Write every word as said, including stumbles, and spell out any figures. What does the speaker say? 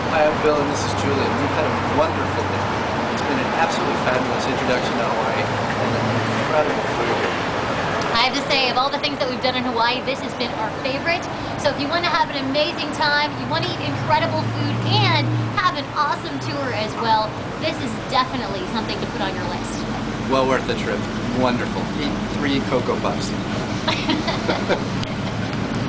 Hi, I'm Bill and this is Julie. We've had a wonderful day. It's been an absolutely fabulous introduction to Hawaii and incredible food here. I have to say, of all the things that we've done in Hawaii, this has been our favorite. So if you want to have an amazing time, you want to eat incredible food, and have an awesome tour as well, this is definitely something to put on your list. Well worth the trip. Wonderful. Eat three Cocoa Puffs.